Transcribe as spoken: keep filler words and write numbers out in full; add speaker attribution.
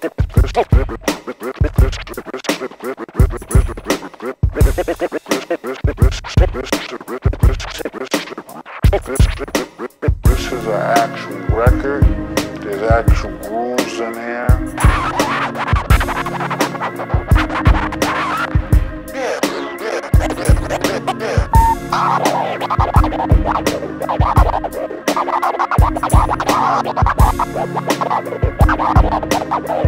Speaker 1: This is an actual record. There's actual grooves in here. Yeah.